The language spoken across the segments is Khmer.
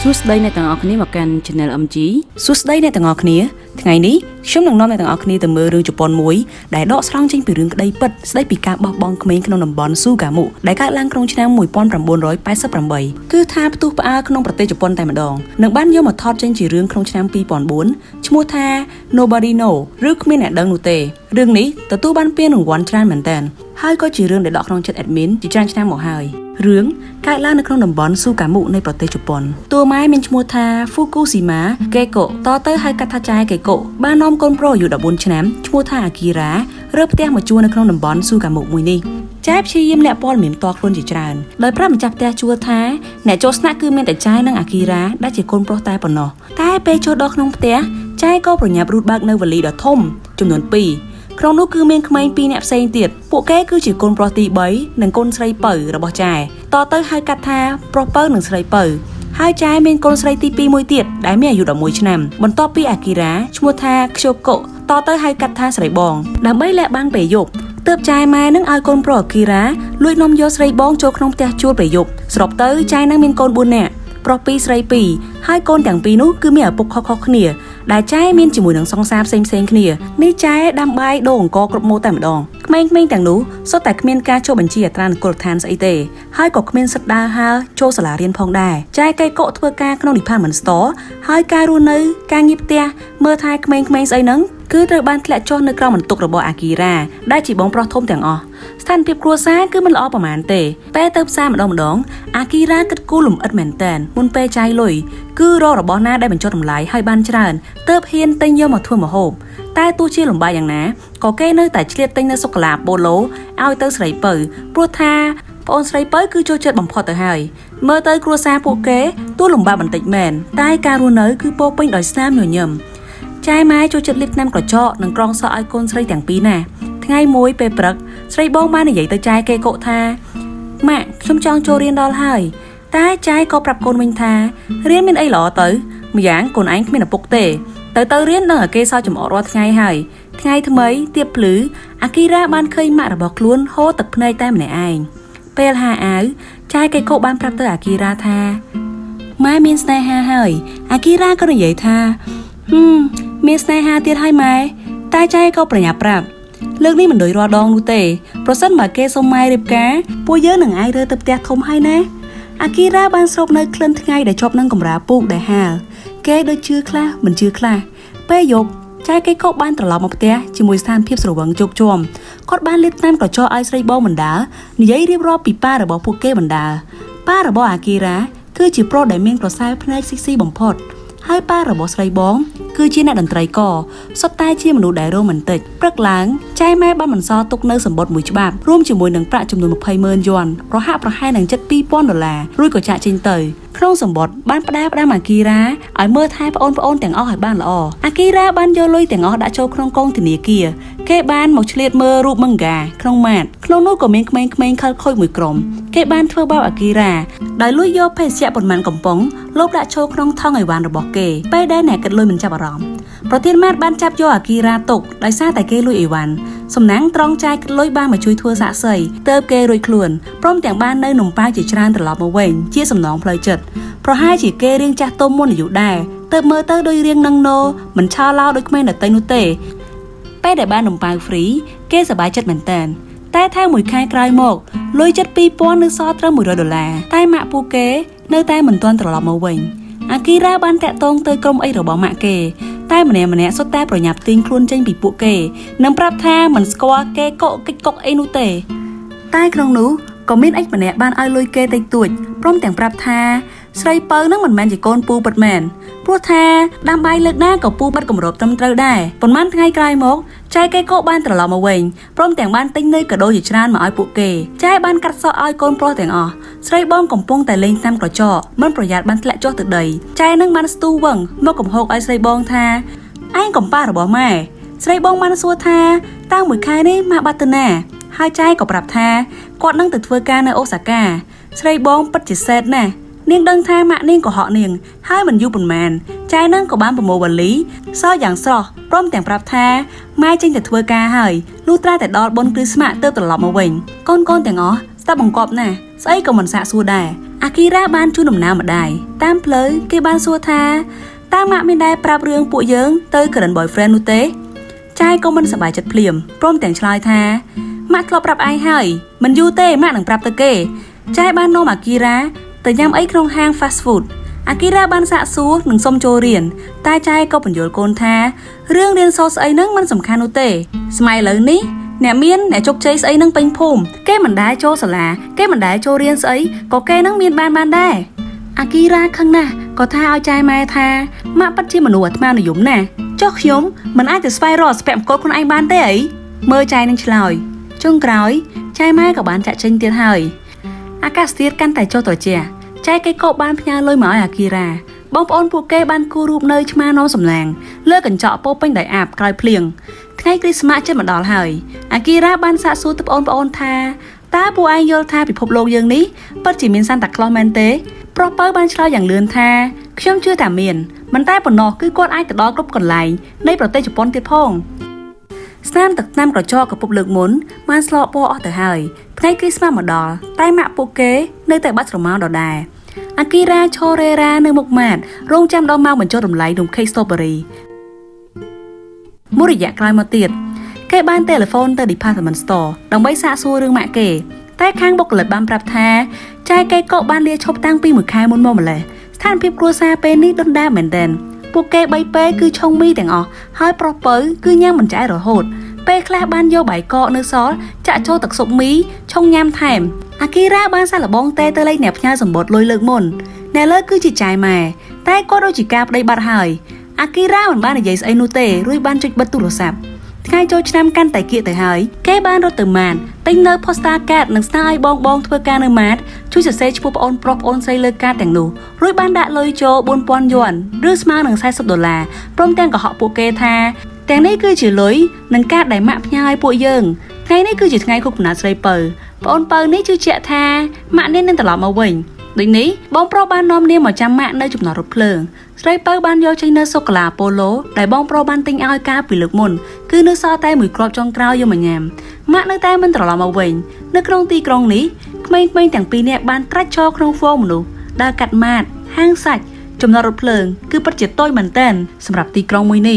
សួស្តីអ្នកទាំងអស់គ្នាមកកាន់ Channel MG សួស្តីអ្នកទាំងអស់គ្នាថ្ងៃនេះខ្ញុំនឹងនាំអ្នកទាំងអស់គ្នាទៅមើលរឿងជប៉ុនមួយដែលដកស្រង់ចេញពីរឿងក្តីពិតស្តីពីការបោះបង់ក្មេងក្នុងតំបន់ស៊ូហ្គាមុដែលកើតឡើងក្នុងឆ្នាំ1988គឺថាផ្ទុះផ្អើលក្នុងប្រទេសជប៉ុនតែម្ដងនឹងបានយកមកថតចេញជារឿងក្នុងឆ្នាំ2004ឈ្មោះថា Nobody Know ឬគ្មានអ្នកដឹងនោះទេរឿងនេះទទួលបានពានរង្វាន់ច្រើនមែនទែនហើយក៏ជារឿងដែលដកក្នុងចិត្ត admin ជាច្រើនឆ្នាំមកហើយរឿងកើតឡើងនៅក្នុងតំបន់ស៊ូហ្គាមុនៃប្រទេសជប៉ុនតួម៉ែមានឈ្មោះថា Fukushima Keiko តទៅហៅកាត់ថាចែ Keiko បាននាំកូនប្រុសអាយុ14ឆ្នាំឈ្មោះថា Akira រើផ្ទះមកជួលនៅក្នុងតំបន់ស៊ូហ្គាមុមួយនេះចែព្យាយាមលាក់ព័ត៌មានផ្ទាល់ខ្លួនជាច្រើនដោយប្រាប់ម្ចាស់ផ្ទះជួលថាអ្នកចូលស្នាក់គឺមានតែចែនិង Akira ដែលជាកូនប្រុសតែប៉ុណ្ណោះតែពេលចូលដល់ក្នុងផ្ទះចែក៏ប្រញាប់រូតបើកនៅវ៉ាលីដ៏ធំចំនួន2ក្នុងនោះគឺមានក្មេង2នាក់ផ្សេងទៀតពួកគេគឺជាកូនប្រុសទី3និងកូនស្រីពៅរបស់ចែតទៅហៅកាត់ថាប្រុសពៅនិងស្រីពៅហើយចែមានកូនស្រីទី2មួយទៀតដែលមានអាយុ11ឆ្នាំបន្ទាប់ពីអាគីរ៉ាឈ្មោះថាខ្ជូកូតទៅហៅកាត់ថាស្រីបងដើម្បីលាក់បាំងពេលយប់ទើបចែម៉ែនឹងឲ្យកូនប្រុសអាគីរ៉ាលួចនាំយកស្រីបងចូលក្នុងផ្ទះជួលពេលយប់ស្របទៅចែនឹងមានកូន4នាក់ប្រុស2ស្រី2ហើយកូនទាំងពីរនោះគឺមានឪពុកខុសៗគ្នាដែលចែមានជាមួយនឹងសង្សារផ្សេងៗគ្នានេះចែដាំបាយដូរអង្គគ្រប់ម៉ូតែម្ដងក្មេងៗទាំងនោះសុទ្ធតែគ្មានការចុះបញ្ជីអត្រានុកូលដ្ឋានស្អីទេហើយក៏គ្មានសិទ្ធិដើរហើរចូលសាលារៀនផងដែរចែកៃកុធ្វើការក្នុង Department Store ហើយការរស់នៅការងារផ្ទះមើលថែក្មេងៗស្អីហ្នឹងគឺត្រូវបានធ្លាក់ចុះនៅក្រោមបន្ទុករបស់អាគីរ៉ាដែលជាបងប្រុសធំទាំងអស់ស្ថានភាពគ្រួសារគឺមិនល្អប្រហែលទេពេលទៅផ្សារម្ដងអាគីរ៉ាគិតគូរលំអិតមែនតែនមុនពេលចាយលុយគឺរករបស់ណាដែលបញ្ចុះតម្លៃឲ្យបានច្រើនទើបហ៊ានទិញយកមកធ្វើម្ហូបតែទោះជាលំបាកយ៉ាងណាក៏គេនៅតែឆ្លៀតទិញនៅសូកូឡាប៉ូឡូឲ្យទៅស្រីពៅព្រោះថាប្អូនស្រីពៅគឺចូលចិត្តបំផុតទៅហើយមើលទៅគ្រួសារពួកគេទោះលំបាកបន្តិចមែនតែការរស់នៅគឺពោពេញដោយស្នាមញញឹមចែម៉ែចូលចិត្តលាបថ្នាំក្រចកនិងក្រងសក់ឲ្យកូនស្រីទាំងពីរណាថ្ងៃមួយពេលព្រឹកស្រីបងបាននិយាយទៅចែគេកុថាម៉ាក់ខ្ញុំចង់ចូលរៀនដល់ហើយតែចែក៏ប្រាប់កូនវិញថារៀនមានអីល្អទៅម្យ៉ាងកូនឯងគ្មានឪពុកទេទៅរៀននឹងអាគេសោចំអករាល់ថ្ងៃហើយថ្ងៃថ្មីទៀបភ្លឺអាគីរ៉ាបានឃើញម៉ាក់របស់ខ្លួនហូរទឹកភ្នែកតែម្នាក់ឯងពេលហាអាវចែគេកុបានប្រាប់ទៅអាគីរ៉ាថាម៉ែមានស្នេហាហើយអាគីរ៉ាក៏និយាយថាមានស្នេហាទៀតហើយម៉ែតែចែក៏ប្រញាប់ប្រាប់លើកនេះមិនដូចរាល់ដងនោះទេប្រសិនបើគេសុំម៉ែរៀបការពួកយើងនឹងអាចរើទៅផ្ទះធំហើយណាអាគីរ៉ាបានស្រូបនៅក្លិនថ្ងៃដែលជាប់នឹងកម្រាលពូកដែលហាលគេដូចជឿខ្លះមិនជឿខ្លះពេលយប់ចែគេក៏បានត្រឡប់មកផ្ទះជាមួយស្ថានភាពស្រវឹងជោគជាំគាត់បានលាបថ្នាំក្រចកឲ្យស្រីបងបណ្ដានិយាយរៀបរាប់ពីប៉ារបស់ពួកគេបណ្ដាប៉ារបស់អាគីរ៉ាគឺជាប្រុសដែលមានក្រសែភ្នែកស៊ីស៊ីបំផុតហើយប៉ារបស់ស្រីបងគឺជាអ្នកតន្ត្រីករសុទ្ធតែជាមនុស្សដែលរ៉ូម៉ាន់ទិកព្រឹកឡើងចែម៉ែបានបន្សល់ទុកនៅសម្បត្តិមួយច្បាប់រួមជាមួយនឹងប្រាក់ចំនួន20,000 យួនប្រហាក់ប្រហែលនឹង$2,000រួចក៏ចាក់ចេញទៅក្នុងសម្បត្តិបានផ្ដាំអាគីរ៉ាឲ្យមើលថែប្អូនទាំងអស់ឲ្យបានល្អអាគីរ៉ាបានយកលុយទាំងអស់ដាក់ចូលក្នុងកងធនាគារគេបានមកឆ្លៀតមើលរូបមង្កាក្នុងម៉ាតក្នុងនោះក៏មានក្មេងៗខិលខូចមួយក្រុមគេបានធ្វើបាបអាគីរ៉ាដោយលួចយកភេសជ្ជៈប៉ុន្មានកំប៉ុងលបដាក់ចូលក្នុងថង់អីវ៉ាន់របស់គេពេលដែលអ្នកគិតលុយមិនចាប់អារម្មណ៍ប្រធានម៉ាតបានចាប់យកអាគីរ៉ាទុកដោយសារតែគេលួចអីវ៉ាន់សំណាងត្រង់ចាយគិតលុយបានមកជួយធ្វើសាកសីទើបគេរួចខ្លួនព្រមទាំងបាននៅនំប៉ាវជាច្រើនត្រឡប់មកវិញជាសំណងផ្លូវចិត្តប្រហែលជាគេរៀងចាស់ទុំមុនអាយុដែរទើបមើលទៅដូចរៀងនឹងណូមិនឆោឡោដូចក្មេងដទៃនោះទេពេលដែលបាននំប៉ាវហ្វ្រីគេសប្បាយចិត្តមែនតើតែថែមមួយខែក្រោយមកលុយចិត្ត2,000នៅសល់ត្រឹម$100តែម៉ាក់ពួកគេនៅតែមិនទាន់ត្រឡប់មកវិញអាគីរ៉ាបានតាក់ទងទៅក្រុមអីរបស់ម៉ាក់គេតែម្នាក់សុទ្ធតែប្រញាប់ទាញខ្លួនចេញពីពួកគេនិងប្រាប់ថាមិនស្គាល់គេកុកកិច្ចកុកអីនោះទេតែក្នុងនោះក៏មានអិចម្នាក់បានឲ្យលុយគេតិចតួចព្រមទាំងប្រាប់ថាស្រីពៅនឹងមិនមែនជាកូនពូពិតមែនព្រោះថាដាំបាយលើកណាក៏ពូបិទគម្របត្រឹមត្រូវដែរប៉ុន្មានថ្ងៃក្រោយមកចែគេក៏បានត្រឡប់មកវិញព្រមទាំងបានទិញនៅកាដូជាច្រើនមកឲ្យពួកគេចែបានកាត់សក់ឲ្យកូនប្រុសទាំងអស់ស្រីបងកំពុងតែលេងតាមក្រចកមិនប្រយ័ត្នបានធ្លាក់ចុះទៅដីចែនឹងបានស្ទូវឹងមកកំហុកឲ្យស្រីបងថាឯងកំប៉ារបស់ម៉ែស្រីបងបានសួរថាតើមួយខែនេះម៉ាបាត់ទៅណាហើយចែក៏ប្រាប់ថាគាត់នឹងទៅធ្វើការនៅអូសាកាស្រីបងពិតជាសេតណាស់នាងដឹងថាម៉ាក់នាងកុហកនាងហើយមិនយូរប៉ុន្មានចែនឹងក៏បានប្រមូលវ៉ាលីសយ៉ាងស្រស់ព្រមទាំងប្រាប់ថាម៉ែចេញទៅធ្វើការហើយលុះត្រាតែដល់បុណ្យគ្រីស្មាស់ទើបត្រឡប់មកវិញកូនទាំងអស់ស្ដាប់បង្កប់ណាស្អីក៏មិនសាកសួរដែរអាគីរ៉ាបានជួនដំណើរម្ដាយតាមផ្លូវគេបានសួរថាតើម៉ាក់មានដែរប្រាប់រឿងពួកយើងទៅ current boyfriend នោះទេចាយក៏មិនសប្បាយចិត្តភ្លាមព្រមទាំងឆ្លើយថាម៉ាក់ធ្លាប់ប្រាប់ឯងហើយមិនយូរទេម៉ាក់នឹងប្រាប់ទៅគេចាយបាននាំអាគីរ៉ាទៅញ៉ាំអីក្នុងហាង fast food អាគីរ៉ាបានសាកសួរនឹងសុំចូលរៀនតែចាយក៏បញ្យល់កូនថារឿងរៀនសូត្រស្អីហ្នឹងមិនសំខាន់នោះទេស្ម័យឥឡូវនេះអ្នកមានអ្នកជោគជ័យស្អីនឹងពេញភូមិគេមិនដែរចូលសាលាគេមិនដែរចូលរៀនស្អីក៏គេនឹងមានបានដែរអាគីរ៉ាខឹងណាស់ក៏ថាឲ្យចាយម៉ែថាម៉ាក់ពិតជាមនុស្សអាត្មានិយមណាស់ចុះខ្ញុំមិនអាចទៅស្វែងរកស្ពាក់មកូនខ្លួនឯងបានទេអីមើលចាយនឹងឆ្លើយចុងក្រោយចាយម៉ែក៏បានចាក់ចេញទៀតហើយអាកាសធាតុកាន់តែចុះត្រជាក់ចាយគេក៏បានផ្ញើលុយមកឲ្យអាគីរ៉ាបងប្អូនពួកគេបានគូររូបនៅឆ្មានាំសំឡាងលើកញ្ចក់ពោពេញដោយអាបក្រោយភ្លៀងថ្ងៃគ្រីស្មាសជិតមកដល់ហើយអាគីរ៉ាបានសាកសួរទៅបងប្អូនថាតើពួកឯងយល់ថាពិភពលោកយើងនេះពិតជាមានសាន់តាក្លូសមែនទេប្រុសពៅបានឆ្លើយយ៉ាងលឿនថាខ្ញុំជឿថាមានមិនតែប៉ុណ្ណោះគឺគាត់អាចទៅដល់គ្រប់កន្លែងនៃប្រទេសជប៉ុនទៀតផងស្នាមទឹកថ្នាំក្រចកកពុបលើកមុនបានស្លកពណ៌អស់ទៅហើយថ្ងៃគ្រីស្មាសមកដល់តែម៉ាក់ពួកគេនៅតែបាត់ស្រមោលដដែលអាគីរ៉ាឈរេរ៉ានៅមុខម៉ាតរងចាំដល់ម៉ោងបញ្ចុះតម្លៃនំខេកស្ទ្រូប៊េរីមួយរយៈក្រោយមកទៀតគេបានទូរស័ព្ទទៅ Department Store ដើម្បីសាកសួររឿងម៉ាក់គេតែខាងបុគ្គលិកបានប្រាប់ថាចាយគេក៏បានលាឈប់តាំងពី1ខែមុនមកម្លេះស្ថានភាពគ្រួសារពេលនេះដុនដាមែនទែនពួកគេ3ពេលគឺឆុងមីទាំងអស់ហើយប្រុសពៅគឺញ៉ាំមិនចែករហូតពេលខ្លះបានយកបាយកកនៅសល់ចាក់ចូលទឹកស៊ុបមីឆុងញ៉ាំថែមអាគីរ៉ាបានសាកល្បងទេទៅលេខអ្នកផ្ញើសម្បត្តិលុយលើកមុនអ្នកលើគឺជាចាយម៉ែតែគាត់ដូចជាការប្តីបាត់ហើយអាគីរ៉ាមិនបាននិយាយស្អីនោះទេរួចបានចុចបិទទូរស័ព្ទថ្ងៃចូលឆ្នាំកាន់តែគៀកទៅហើយគេបានរត់ទៅម៉ាតទិញនៅ poster card និងស្នើឲ្យបងធ្វើការនៅម៉ាតជួយសរសេរឈ្មោះប្អូនប្រុសប្អូនស្រីលើកាតទាំងនោះរួចបានដាក់លុយចូល $4,000 យួនឬស្មើនឹង$40ព្រមទាំងកុហកពួកគេថាទាំងនេះគឺជាលុយនិងកាតដែលម៉ាក់ផ្ញើឲ្យពួកយើងថ្ងៃនេះគឺជាថ្ងៃខួបកំណើតស្រីពៅប្អូនពៅនេះជឿជាក់ថាម៉ាក់នេះនឹងត្រឡប់មកវិញដូចនេះបងប្រុសបាននាំនាងមកចាំម៉ាក់នៅចំណតរថភ្លើងស្រីពៅបានយកចេញនៅសូកូឡាប៉ូឡូដែលបងប្រុសបានទិញឲ្យកាលពីលើកមុនគឺនៅសល់តែមួយគ្រាប់ចុងក្រោយយកមកញ៉ាំម៉ាក់នៅតែមិនត្រឡប់មកវិញនៅក្នុងទីក្រុងនេះក្មេងៗទាំងពីរនាក់បានត្រាច់ឈរក្នុងហ្វូងមនុស្សដើរកាត់ម៉ាតហាងសាច់ចំណតរថភ្លើងគឺពិតជាតូចមែនទែនសម្រាប់ទីក្រុងមួយនេះ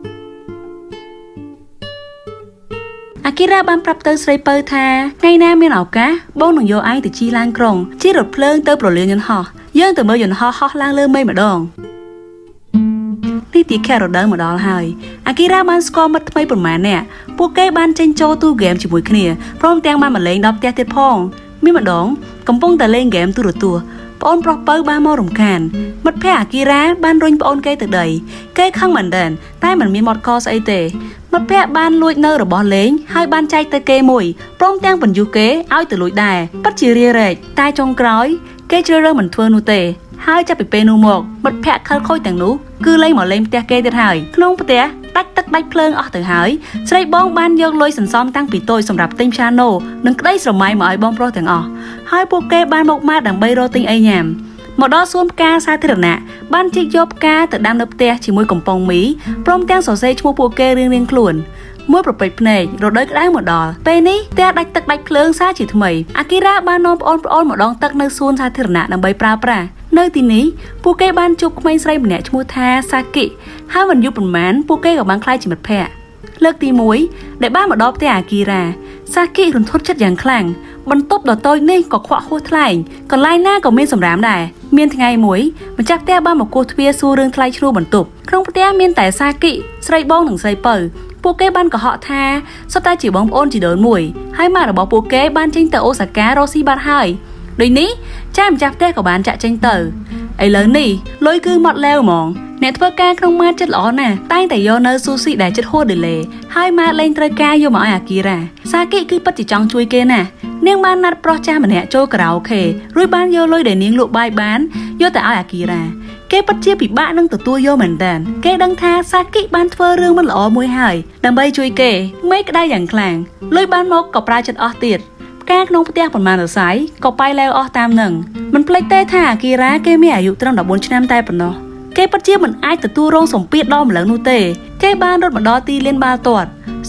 អាគីរ៉ាបានប្រាប់ទៅស្រីពៅថាថ្ងៃណាមានឱកាសបងនឹងយកឯងទៅជិះឡានក្រុងជិះរថភ្លើងទៅប្រលានយន្តហោះយើងទៅមើលយន្តហោះហោះឡើងលើមេឃម្ដងនេះទីខេរ៉ូដៅមកដល់ហើយអាគីរ៉ាបានស្គាល់មិត្តថ្មីប្រមាណអ្នកពួកគេបានចេញចូលទូហ្គេមជាមួយគ្នាព្រមទាំងបានមកលេងដល់ផ្ទះទៀតផងមានម្ដងកំពុងតែលេងហ្គេមទូរទស្សន៍ប្អូនប្រុសពៅបានមករំខានមិត្តភ័ក្តិអាគីរ៉ាបានរុញប្អូនគេទៅដីគេខឹងមែនទែនតែមិនមានមាត់កស្អីទេមិត្តភ័ក្តិបានលួចនៅរបស់លេងហើយបានចែកទៅគេមួយព្រមទាំងបញ្យុះគេឲ្យទៅលួចដែរពិតជារារែកតែចុងក្រោយគេជ្រើសរើសមិនធ្វើនោះទេហើយចាប់ពីពេលនោះមកមិត្តភ័ក្តិខលខូចទាំងនោះគឺលេងមកលេងផ្ទះគេទៀតហើយក្នុងផ្ទះដាច់ទឹកដាច់ភ្លើងអស់ទៅហើយស្រីបងបានយកលុយសន្សំតាំងពីតូចសម្រាប់ទិញព្យ៉ាណូនិងក្តីស្រមៃមកឲ្យបងប្រុសទាំងអស់ហើយពួកគេបានមកម៉ាតដើម្បីរកទិញអីញ៉ាំមកដល់សួនផ្កាសាធារណៈបានជីកយកផ្កាទៅដាំនៅផ្ទះជាមួយកំប៉ុងមីព្រមទាំងសរសេរឈ្មោះពួកគេរៀងៗខ្លួនមួយប្រពេចភ្នែករដូវក្តៅមកដល់ពេលនេះផ្ទះដាច់ទឹកដាច់ភ្លើងសាជាថ្មីអាគីរ៉ាបាននាំប្អូនម្ដងទឹកនៅសួនសាធារណៈដើម្បីប្រើប្រាស់នៅទីនេះពួកគេបានជួបក្មេងស្រីម្នាក់ឈ្មោះថាសាគីហើយមិនយូរប៉ុន្មានពួកគេក៏បានក្លាយជាមិត្តភក្តិលើកទី1ដែលបានមកដល់ផ្ទះអាគីរ៉ាសាគីរន្ធត់ចិត្តយ៉ាងខ្លាំងបន្ទប់ដ៏តូចនេះក៏ខ្វាក់ហួសថ្លៃកន្លែងណាក៏មានសម្រាមដែរមានថ្ងៃមួយម្ចាស់ផ្ទះបានមកគោះទ្វារសួររឿងថ្លៃឈ្នួលបន្ទប់ក្នុងផ្ទះមានតែសាគីស្រីបងនិងស្រីពៅពួកគេបានកុហកថាសុទ្ធតែជាបងប្អូនជីដូនមួយហើយម៉ាក់របស់ពួកគេបានចេញទៅអូសាការ៉ូស៊ីបាត់ហើយដូចនេះចាម្ចាស់ផ្ទះក៏បានចាក់ចេញទៅឥឡូវនេះលុយគឺមកលែវហ្មងអ្នកធ្វើការក្នុងម៉ាតចិត្តល្អណាស់តែងតែយកនៅស៊ូស៊ីដែលចិត្តហួសដេឡេហើយម៉ាតលេងត្រូវការយកមកឲ្យអាគីរ៉ាសាគីគឺពិតជាចង់ជួយគេណាស់នាងបានណាត់ប្រុសចាស់ម្នាក់ចូលខារ៉ាអូខេរួចបានយកលុយដែលនាងលក់បាយបានយកទៅឲ្យអាគីរ៉ាគេពិតជាពិបាកនឹងទទួលយកមែនតើគេដឹងថាសាគីបានធ្វើរឿងមិនល្អមួយហើយដើម្បីជួយគេមេក្តៅយ៉ាងខ្លាំងលុយបានមកក៏ប្រើចិត្តអស់ទៀតការក្នុងផ្ទះប៉ុន្មានសរសៃក៏ប៉ៃលែវអស់តាមនឹងមិនភ្លេចទេថាអាគីរ៉ាគេមានអាយុត្រឹម14ឆ្នាំតែប៉ុណ្ណោះគេពិតជាមិនអាចទទួលរងសម្ពាធដល់ម្លឹងនោះទេគេបានរត់មកដល់ទីលានបាល់ទាត់ស្រ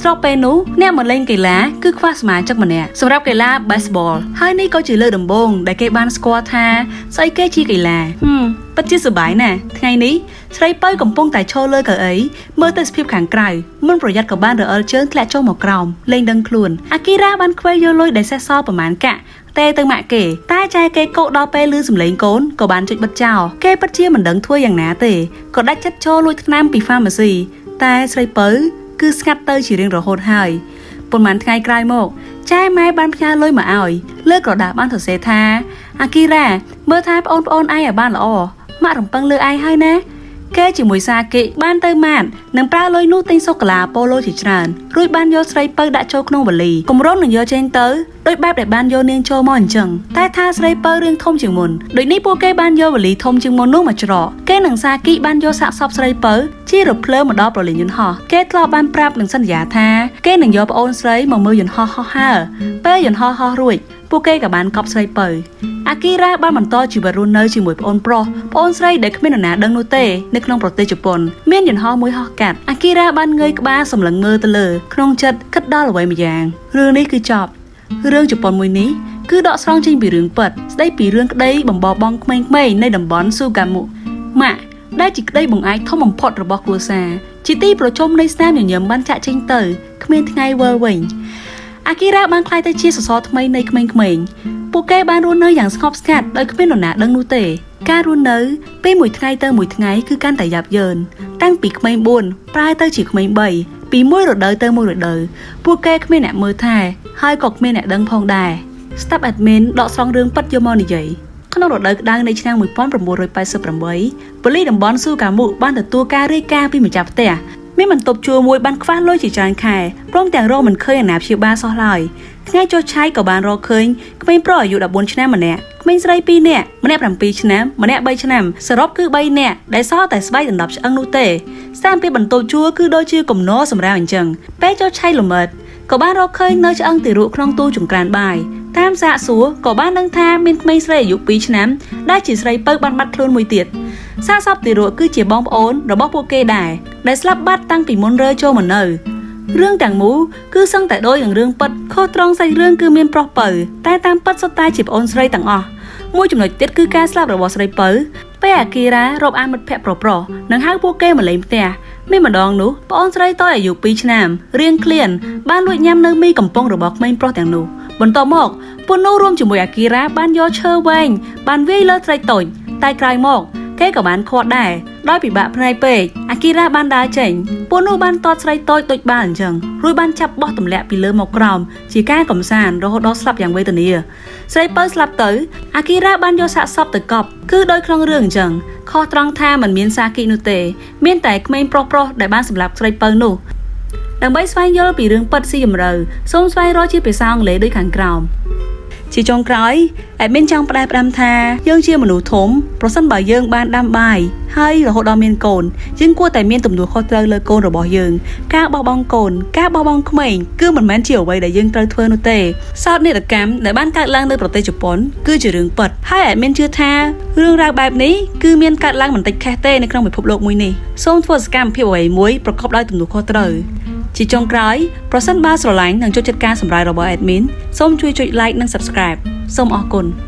รอบเปนูเนี่ยมันเล่นกีฬาคือคว้าสมาจักมันเนี่ยสำหรับกีฬาเบสบอลให้นี่ก็จือเลือดดำบงได้เก็บบ้านสกอตท่าใส่เกจีกีฬาปัจจุบันน่ะไงนี้ใช้เป้ยกับปงแต่โชว์เลยกับเมื่อแต่สพิบขังไกลมันประหยัดกับบ้านเดือเชิญและโจมหมอกรอมเล่นดังคลุนอากิระบ้านควายโยลอยได้แซ่ซ้อประมาณกะเตตึงหมาเก๋ใต้ใจเก๋โกดอเปลือสำเร็จโกนก็บ้านจุดบัดเจ้าเก๋ปัจเจียมันดังทั่วอย่างหนาเตก็ได้จัดโชว์ลอยน้ำปีฟ้ามาสิแต่ใช้เป้ยคือสกัดเตยฉีเรียงรอโหดหายประมาณไงไกลหมกใจไม้บ้านพญาลอยมาอ่อยเลิกกระดาษบ้านถอดเสธาอากิระเมื่อท้ายโอนไอ้บ้านละอ้อมารำปังเลือไอ้ให้นะแกจิมวยซากิบ้านเตยมานนังปลาลอยนู่ติงโซกลาโปโลจิจรานรุ่ยบ้านโยสไรเปอร์ดะโชคโนบลีกลมร้อนหนึ่งโยเจนเตอร์โดยแบบเด็กบ้านโยเนียงโชมอนจังใต้ท่าสไรเปอร์เรื่องทมจึงมุนโดยนี้พวกแกบ้านโยบลีทมจึงมุนนุ่งมาจรอแกหนังซากิบ้านโยสะซอบสไรเปอร์ที่รบเพลิงมาดอปลลินยุนห่อแกทลอบ้านปราบหนึ่งสัญญาท่าแกหนึ่งโยปโอนสไรมามือยุนห่อฮ่าเป้ยุนห่อรุ่ยพวกแกกับบ้านกอบสไรเปอร์อากิระบ้านมันโตจิบารุนเนอร์จิมวยปอนโปรปอนสไรเด็กไม่หนาดังโนเต้ในขนมโปรเตญี่ปุ่นเมียนหยุนห่อมวยห่อกัดอากิระบ้านเงยกับบ้านสำหรับเงยตะเลขนมจัดคัดดอลไว้มาอย่างเรื่องนี้คือจบเรื่องญี่ปุ่นมวยนี้คือดอกสร้างจริงปีเรื่องเปิดได้ปีเรื่องได้บ่มบอบองไม่ในดับบอนสู้กันมุมาได้จิกได้บ่งไอท่อมพอดระบอกกัวซาจิตี้โปรชมในสแนมอย่างเยี่ยมบ้านจะจริงเตอร์เขมรไงเวอร์วิงอากิระบ้านคลายตะเชียสอทำไมในเขมรปูแกบ้านรุ่นเนยอย่างสงบสงัดโดยเขมรหนาดังนูเตการรุ่นเนยเป็นมวยไงเตอร์มวยไงคือการแต่หยับเยินตั้งปีเขมรบุญปลายเตอร์จีเขมรใบปีมวยรถเดยเตอร์มวยรถเดยปูแกเขมรหนามือไทยให้กอกเขมรหนาดังพองได้สตาฟแอดมินดอกซองเรื่องปัจจุบันใหญ่ขนมรถเดยดังในช่างมวยป้อนประมวลโดยไปสืบประมวยบริดับบอลสู้กับมุบ้านแต่ตัวการเรียกาพี่มือจับเตะไม่มันตบชัวมวยบ้านคว้าลอยจีจานไข่พร้อมแต่งโรมันเคยอย่างหนาบเชียบ้าซอลอยง่ายโจใช้กับบ้านรอเคยไม่ปล่อยอยู่ดับบนชนะมันเนี่ยไม่ใช่ปีเนี่ยมันเนี่ยปีชนะมันเนี่ยใบชนะสรบคือใบเนี่ยได้ซ้อแต่สบายดับอังนูเต้สร้างเป็นบรรโตชัวคือโดยชื่อกลมโนสำราญจังเป้โจใช้หลุมเมิดกับบ้านรอเคยเนื้ออังติรุครองตู้จุ่มกลางใบตามสะสัวกับบ้านดังท่ามินไม่ใช่อยู่ปีชนะได้จีใส่เปิดบ้านมัดคลุนมวยเตียดซาซอบติรุคือเจียบองโอนระบบโปเกได้สลับบัดตั้งปีมนเรโจเหมือนเนอเรื่องต่างมูคือสั่งแต่โดยอย่างเรื่องปัดข้อตรองใส่เรื่องคือเมียนปลอกเปิดแต่ตามปัดสไตล์จีบโอนใส่ต่างอ่ะมวยจุ่มหน่อยเด็ดคือการสลับระบบใส่เปิดไปอากีระรบอามัดแพะปลอนังห้างโปเกมาเลยแต่ไม่มาดองหนูปอนใส่ต่อยอยู่ปีชนามเรียงเคลียนบ้านลุยยำเนื้อมีกำปองระบบไม่ปลอกแต่งหนูบนต่อหมอกปนโนรวมจุ่มอากีระบ้านยอเชอร์เวงบ้านเวลเลอร์ใส่ต่อยตายกลายหมอกแค่กับบ้านคอดได้ร้อยปีบะพนายเปย์อากิระบ้านได้เจ๋งปนูบ้านตอดใส่ต้อยตุยบ้านจังรุ่ยบ้านจับบอตุ่มแหลปีเลือหมอกกรอมจีก้ากลมซานเราดอสลับอย่างเวทนีใส่เปิร์สลับเต๋ออากิระบ้านโยสะซับตะกอบคือโดยคลองเรื่องจังคอตรองท่าเหมือนเมียนซากินุเตเมียนแต่ไม่โปรได้บ้านสำหรับใส่เปิร์นูดังใบสไฟโยปีเรื่องปัดซีมเราส้มสไฟร้อยชีไปสร้างเละด้วยขังกรอมชีจงกร้อยแอบเมียนจังปลายประดำทายื่งเชี่ยมนุษย์ถมเพราะสั้นบ่ายยื่งบ้านดำใบให้เราหดดอเมียนโกนยื่งกลัวแต่เมียนตุ่มดูข้อเตยเลยโกนเราบ่ยื่งก้าบอบองโกนก้าบอบองขมิ้นคือเหมือนแมนเฉียวไว้ได้ยื่งเตยเทอร์นุเต้ซอดนี่ตะแกมในบ้านการล้างในประเทศญี่ปุ่นคือจะเรื่องเปิดให้แอบเมียนเชื่อท่าเรื่องราวแบบนี้คือเมียนการล้างเหมือนติดแคเต้ในครั้งไปพบโลกมวยนี่ส่งทัวร์สแกมเพียวไว้มวยประกอบได้ตุ่มดูข้อเตยจีจงกร้อยเพราะสั้นบ้าสไลน์หนังจุดจัดการสำหรับระบบแอดมินส้มช่วยไลค์และ subscribe ส้มออกกุล